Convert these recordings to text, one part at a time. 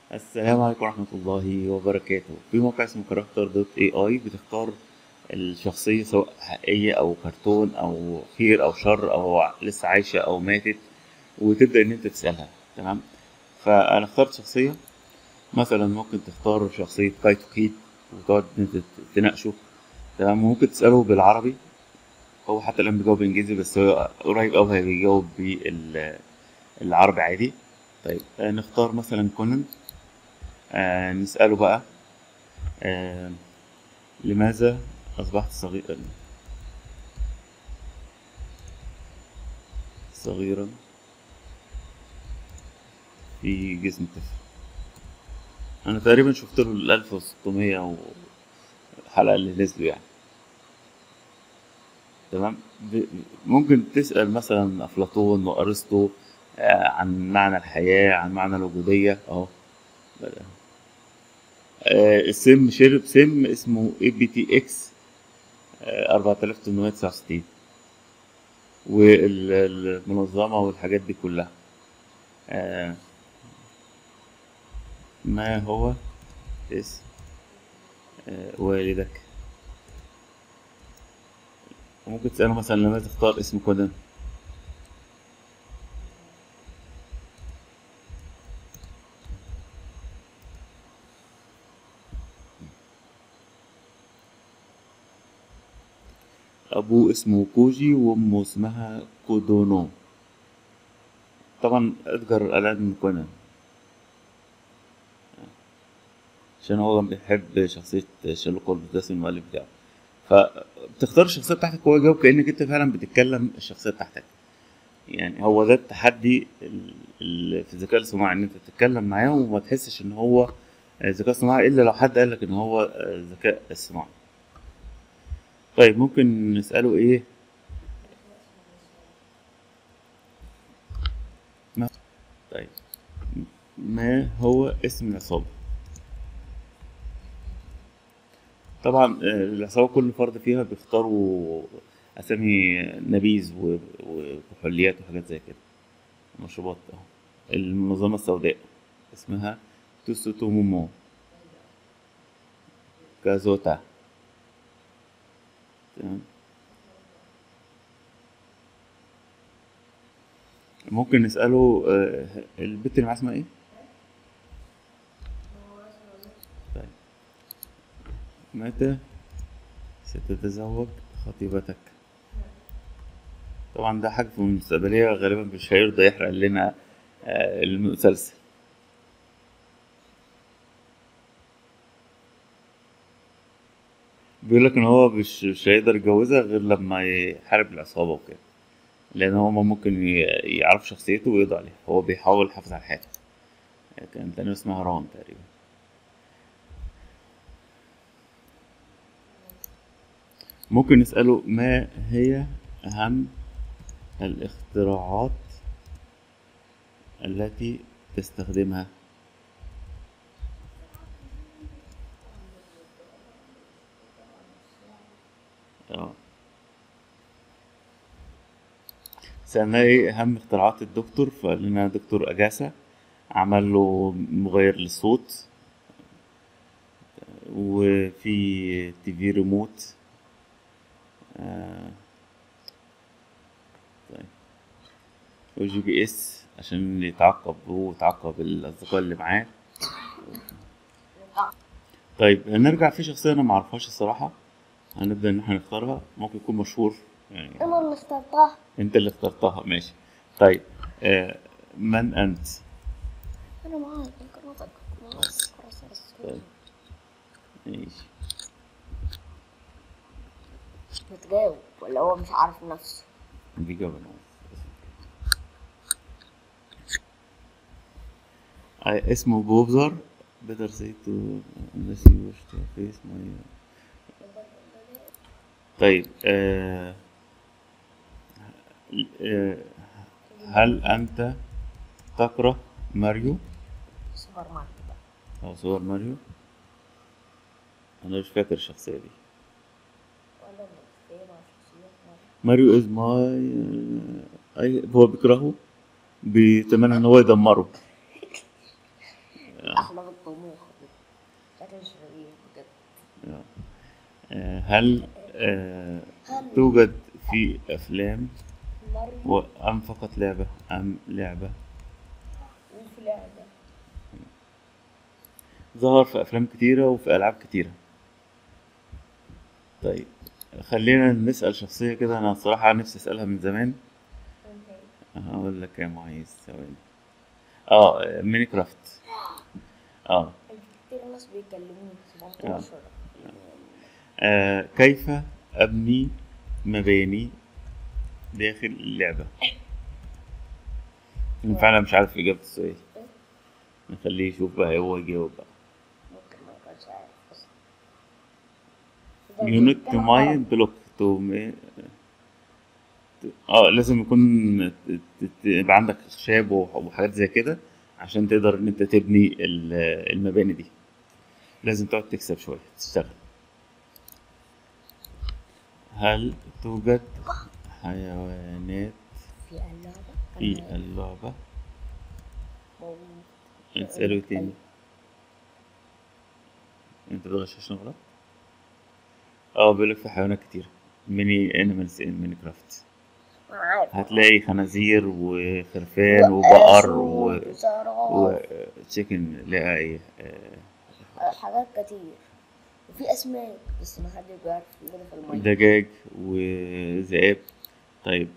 السلام عليكم ورحمة الله وبركاته. في موقع اسمه كاركتر دوت اي اي بتختار الشخصية سواء حقيقية أو كرتون أو خير أو شر أو لسه عايشة أو ماتت، وتبدأ إن أنت تسألها. تمام. فأنا اخترت شخصية، مثلا ممكن تختار شخصية كايتو كيد وتقعد إن أنت تناقشه. تمام. وممكن تسأله بالعربي، هو حتى الآن بيجاوب إنجليزي بس هو قريب أوي هيجاوب بالعربي عادي. طيب نختار مثلا كونان. نسأله بقى، آه لماذا أصبحت صغيرا في جسم طفل؟ أنا تقريبا شفت له ال 1600 حلقة اللي نزلوا يعني. تمام. ممكن تسأل مثلا أفلاطون وأرسطو عن معنى الحياة، عن معنى الوجودية أهو. بدأ. السم شرب سم اسمه اي بي تي اكس 4869، والمنظمة والحاجات دي كلها. آه، ما هو اسم والدك؟ وممكن تسأله مثلا لماذا تختار اسم كونان. أبوه اسمه كوجي وأمه اسمها كودونو. طبعا إدجار ألان كونان، عشان هو كان بيحب شخصية شيرلوك هولمز، ده اسم المؤلف بتاعه. فبتختار الشخصية بتاعتك وهو يجاوب كأنك أنت فعلا بتتكلم الشخصية بتاعتك. يعني هو ده التحدي في الذكاء الاصطناعي، إن أنت تتكلم معاه وما تحسش إن هو ذكاء اصطناعي إلا لو حد قالك إن هو ذكاء اصطناعي. طيب ممكن نسأله إيه؟ ما طيب ما هو اسم العصابة؟ طبعا العصابة كل فرد فيها بيختاروا أسامي نبيذ وكحوليات وحاجات زي كده، مشروبات أهو. المنظمة السوداء اسمها توسوتومومو كازوتا. تمام. ممكن نسأله البت اللي معاه اسمها ايه؟ طيب متى ستتزوج خطيبتك؟ طبعا ده حاجة في المستقبلية، غالبا مش هيرضى يحرق لنا المسلسل. بيقول لك ان هو مش هيقدر يتجوزها غير لما يحارب العصابة وكده، لان هما ممكن يعرف شخصيته ويقضوا عليها. هو بيحاول يحافظ على حياته. كان تاني اسمها ران تقريبا. ممكن نسأله ما هي أهم الاختراعات التي تستخدمها؟ اه. سألناه ايه أهم اختراعات الدكتور، فقال لنا دكتور أجاسا عمل له مغير للصوت، وفي تي في ريموت. آه، طيب وجي بي اس عشان يتعقب هو ويتعقب الأصدقاء اللي معاه. طيب هنرجع في شخصية أنا معرفهاش الصراحة، هنبدأ إن احنا نختارها. ممكن يكون مشهور يعني. انا اللي اخترتها. أنت اللي اخترتها، ماشي. طيب آه من أنت؟ انا معاك كراسك. خلاص خلاص بس. طيب ماشي. بتجاوب ولا هو مش عارف نفسه؟ دي جبنة. اسمه بوبزر. better say to unless you wish to face my. طيب آه هل أنت تكره ماريو سوبر ماركت بقى. أو صور ماريو؟ أنا مش فاكر الشخصية دي. ولا الإفيه مع شخصيات ماريو از ماي. أي هو بيكرهه، بيتمنى إن هو يدمره. أحلام الطموح دي شكل شرير بجد. هل هل توجد في أفلام ماريو أم فقط لعبة أم لعبة؟ وفي لعبة ظهر في أفلام كتيرة وفي ألعاب كتيرة. طيب خلينا نسأل شخصية كده، أنا الصراحة نفسي أسألها من زمان. هقول لك يا معيز ثواني. ميني كرافت. اه كتير ناس بيكلموني آه. 17. كيف أبني مباني داخل اللعبة؟ أنا فعلا مش عارف إجابة السؤال، نخليه يشوف بقى هو يجاوب بقى. ممكن ما يكونش عارف أصلا. يونت تو ماين بلوك تو لازم يكون يبقى عندك خشاب وحاجات زي كده عشان تقدر ان انت تبني المباني دي. لازم تقعد تكسب شوية تشتغل. هل توجد حيوانات في اللعبة في اللعبة؟ موجود. نسأله تاني، انت بتغششنا غلط. بيقولك في حيوانات كتير، ميني انيمالز ان ميني كرافت. أنا عارف. هتلاقي خنازير وخرفان وبقر وزرافة وتشيكن، لا ايه حاجات كتير، وفي أسماك بس ما حد بيعرف يجيبها في المية. دجاج وذئاب. طيب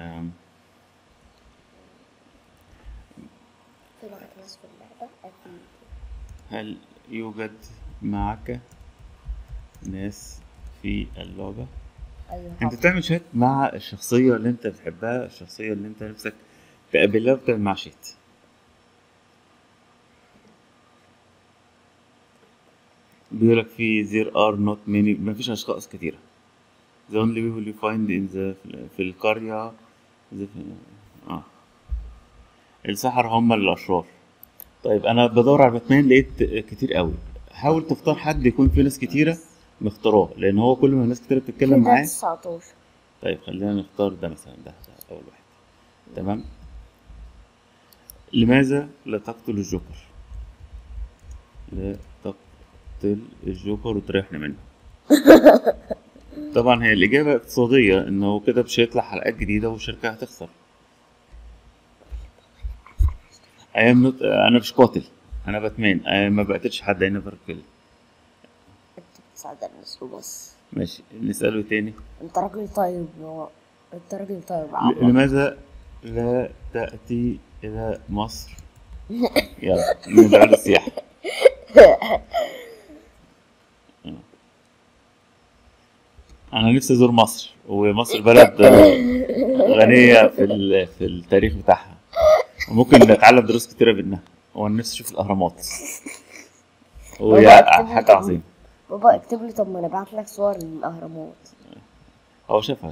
في معاك ناس في اللعبة أكيد. هل يوجد معك ناس في اللعبة؟ أيوة انت بتعمل شات مع الشخصية اللي انت بتحبها، الشخصية اللي انت نفسك تقابلها، بتعمل مع شات. بيقولك في there are not many، مفيش أشخاص كتيرة. the only people you find in في القرية السحر هم الأشرار. طيب أنا بدور على باتمان لقيت كتير قوي. حاول تختار حد يكون فيه ناس كتيرة مختاراه، لأن هو كل ما الناس كتيرة بتتكلم كده معاه. 19. طيب خلينا نختار ده مثلا، ده أول واحد. تمام. لماذا لا تقتل الجوكر؟ لا تقتل الجوكر وتريحنا منه. طبعا هي الإجابة اقتصادية، إنه كده مش هيطلع حلقات جديدة والشركة هتخسر. أنا مش قاتل، أنا باتمان. ما بقتلش حد، أنا بركل. أنت بتساعد الناس وبس. ماشي نسأله تاني. أنت راجل طيب أنت راجل طيب عمر. لماذا لا تأتي إلى مصر؟ يلا ندعو للسياحة. أنا نفسي أزور مصر، ومصر بلد غنية في التاريخ بتاعها، وممكن نتعلم دروس كتيرة منها. وأنا نفسي أشوف الأهرامات، وهي حاجة عظيمة. بابا اكتب لي، طب ما أنا بعت لك صور للأهرامات. هو شافها.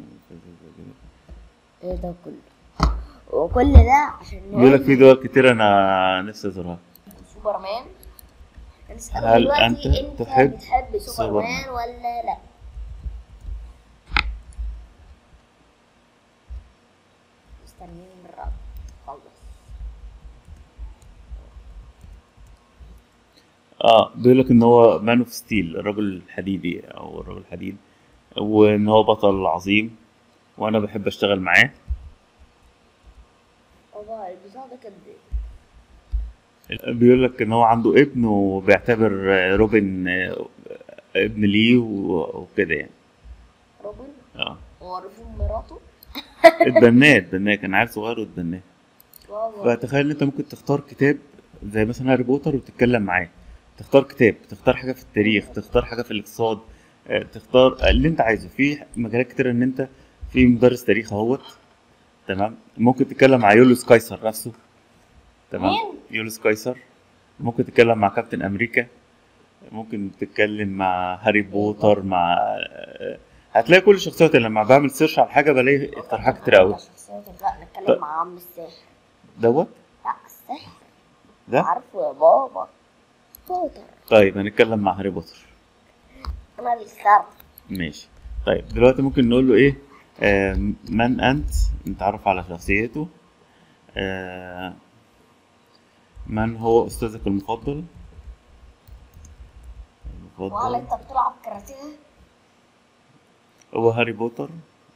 إيه ده كله؟ وكل ده عشان بيقول لك في دول كتير أنا نفسي أزورها. سوبرمان. هل أنت تحب بتحب سوبرمان ولا لا؟ مستنيين الرد خلص. بيقول لك ان هو مان اوف ستيل، الرجل الحديدي او الرجل الحديد، وان هو بطل عظيم وانا بحب اشتغل معاه. بابا البتاع ده كان بيقول لك ان هو عنده ابن وبيعتبر روبن ابن ليه وكده يعني. روبن؟ اه هو روبن مراته؟ اتبناه كان عيل صغير واتبناه. بابا فتخيل انت ممكن تختار كتاب زي مثلا هاري بوتر وتتكلم معاه، تختار كتاب، تختار حاجه في التاريخ، تختار حاجه في الاقتصاد، تختار اللي انت عايزه في مجالات كتير. ان انت في مدرس تاريخ اهوت، تمام، ممكن تتكلم مع يوليوس قيصر نفسه. تمام. مين؟ يوليوس قيصر. ممكن تتكلم مع كابتن امريكا، ممكن تتكلم مع هاري بوتر، مع هتلاقي كل الشخصيات اللي لما بعمل سيرش على حاجه بلاقي اقتراحات كتير قوي. لا نتكلم مع عم الساحر دوت. لا الساحر ده عارفه يا بابا بوتر. طيب هنتكلم مع هاري بوتر. انا اللي اخترت. ماشي. طيب دلوقتي ممكن نقول له ايه؟ من انت، نتعرف على شخصيته. من هو أستاذك المفضل؟ وهل انت بتلعب كاراتيه؟ هو هاري بوتر.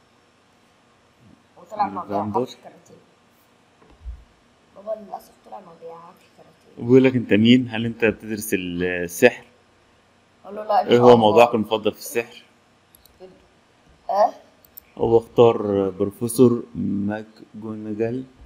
وطلع ما فاندر. بيلعبش كاراتيه. بابا للأسف طلع ما بيلعبش كاراتيه. بيقول لك انت مين؟ هل انت بتدرس السحر؟ قال له لا إن ايه شاء هو موضوعك الله. المفضل في السحر؟ اه هو اختار بروفيسور ماكجوناجال